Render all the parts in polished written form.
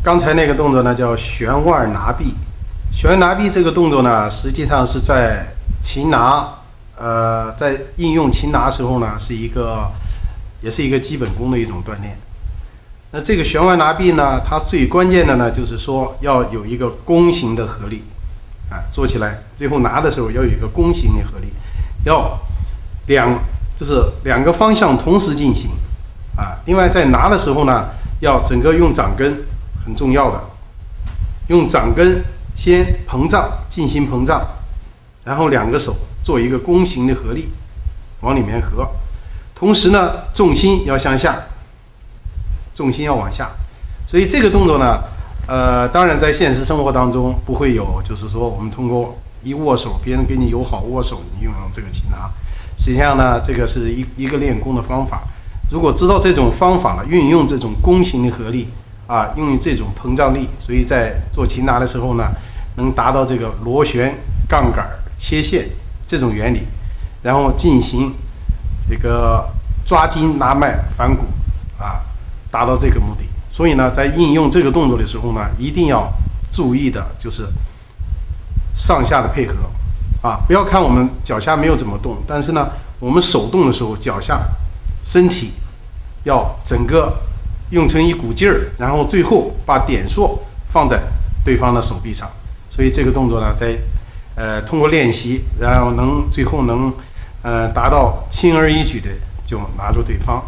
刚才那个动作呢叫旋腕拿臂。旋腕拿臂这个动作呢，实际上是在擒拿，在应用擒拿时候呢，也是一个基本功的一种锻炼。那这个旋腕拿臂呢，它最关键的呢，就是说要有一个弓形的合力，做起来最后拿的时候要有一个弓形的合力，要就是两个方向同时进行，另外在拿的时候呢，要整个用掌根，很重要的，用掌根先膨胀，进行膨胀，然后两个手做一个弓形的合力，往里面合，同时呢，重心要向下，重心要往下，所以这个动作呢，当然在现实生活当中不会有，就是说我们通过一握手，别人给你友好握手，你用这个擒拿，实际上呢，这个是一个练功的方法。如果知道这种方法了，运用这种弓形的合力运用这种膨胀力，所以在做擒拿的时候呢，能达到这个螺旋、杠杆、切线这种原理，然后进行这个抓筋拿脉反骨达到这个目的。所以呢，在应用这个动作的时候呢，一定要注意的就是上下的配合不要看我们脚下没有怎么动，但是呢，我们手动的时候，脚下身体要整个用成一股劲儿，然后最后把点数放在对方的手臂上。所以这个动作呢，在通过练习，然后最后能达到轻而易举的就拿住对方。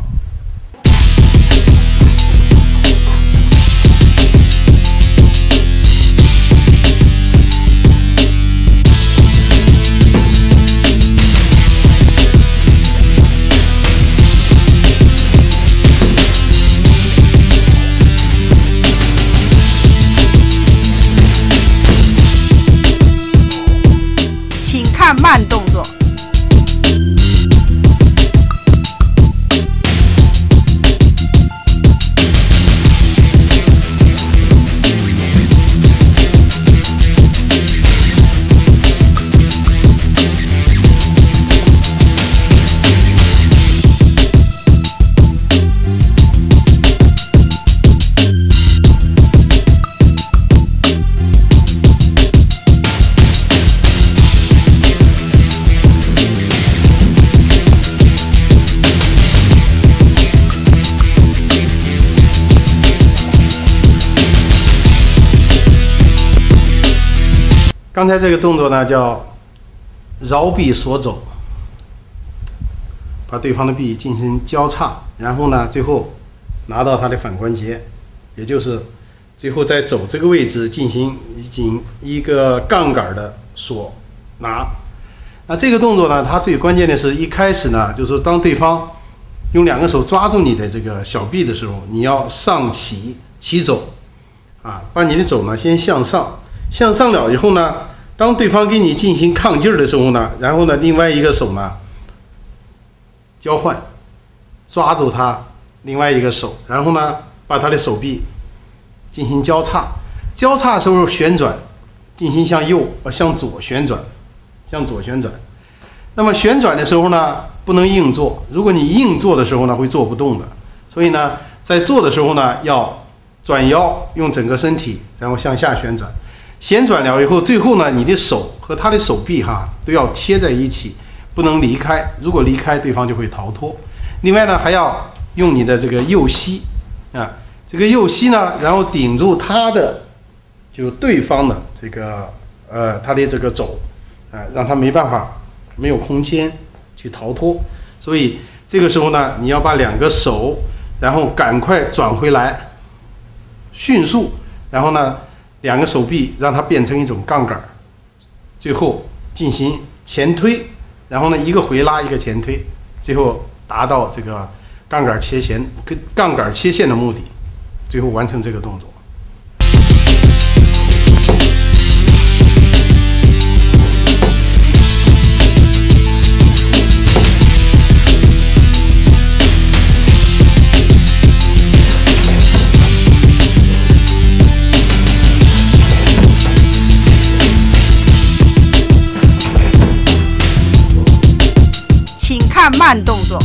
慢动作。 刚才这个动作呢叫绕臂锁肘，把对方的臂进行交叉，然后呢最后拿到他的反关节，也就是最后在肘这个位置进行一个杠杆的锁拿。那这个动作呢，它最关键的是一开始呢，就是当对方用两个手抓住你的这个小臂的时候，你要上起肘把你的肘呢先向上了以后呢，当对方给你进行抗劲儿的时候呢，然后呢，另外一个手呢交换，抓住他另外一个手，然后呢，把他的手臂进行交叉的时候旋转，进行向左旋转。那么旋转的时候呢，不能硬做，如果你硬做的时候呢，会做不动的。所以呢，在做的时候呢，要转腰，用整个身体，然后向下旋转。旋转了以后，最后呢，你的手和他的手臂都要贴在一起，不能离开。如果离开，对方就会逃脱。另外呢，还要用你的这个右膝这个右膝呢，然后顶住他的对方的这个他的这个肘让他没有空间去逃脱。所以这个时候呢，你要把两个手，然后赶快转回来，迅速，然后呢，两个手臂让它变成一种杠杆，最后进行前推，然后呢一个回拉一个前推，最后达到这个杠杆切线的目的，最后完成这个动作。 看慢动作。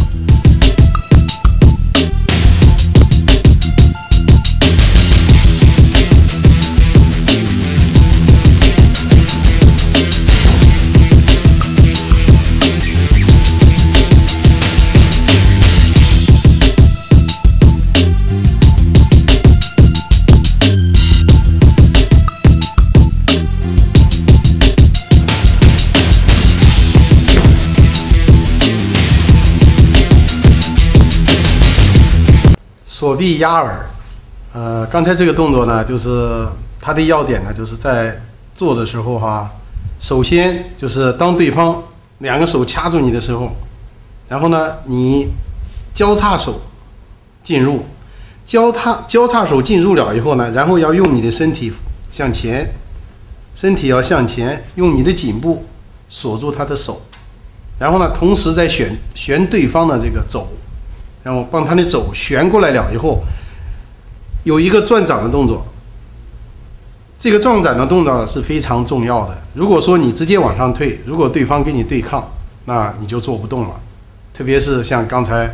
左臂压耳。刚才这个动作呢，就是它的要点呢，就是在做的时候哈，首先就是当对方2个手掐住你的时候，然后呢，你交叉手进入，交叉手进入了以后呢，然后要用你的身体向前，身体要向前，用你的颈部锁住他的手，然后呢，同时再旋对方的这个肘，然后帮他的肘旋过来了以后，有一个转掌的动作。这个转掌的动作是非常重要的。如果说你直接往上退，如果对方跟你对抗，那你就做不动了。特别是像刚才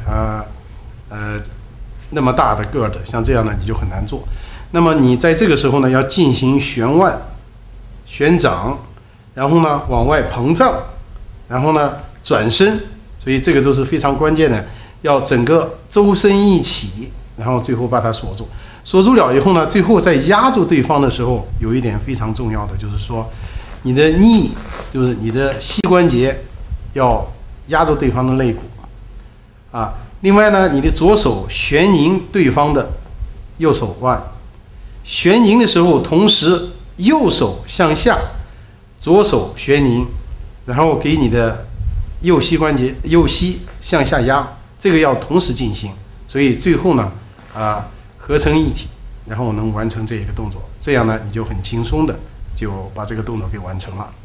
那么大的个儿的，像这样的你就很难做。那么你在这个时候呢，要进行旋腕、旋掌，然后呢往外膨胀，然后呢转身，所以这个都是非常关键的，要整个周身一起，然后最后把它锁住。锁住了以后呢，最后在压住对方的时候，有一点非常重要的，就是说你的knee，就是你的膝关节要压住对方的肋骨啊。另外呢，你的左手旋拧对方的右手腕，旋拧的时候，同时右手向下，左手旋拧，然后给你的右膝关节、右膝向下压，这个要同时进行。所以最后呢，合成一体，然后能完成这一个动作，这样呢，你就很轻松的就把这个动作给完成了。